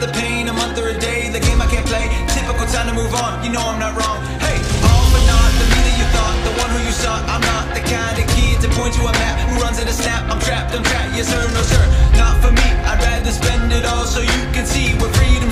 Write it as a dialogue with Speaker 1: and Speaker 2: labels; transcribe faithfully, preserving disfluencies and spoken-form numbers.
Speaker 1: the pain, a month or a day, the game I can't play. Typical time to move on, you know I'm not wrong. Hey, all but not the me that you thought, the one who you sought. I'm not the kind of kid to point to a map who runs at a snap. I'm trapped, I'm trapped, yes sir, no sir, not for me. I'd rather spend it all so you can see we're free to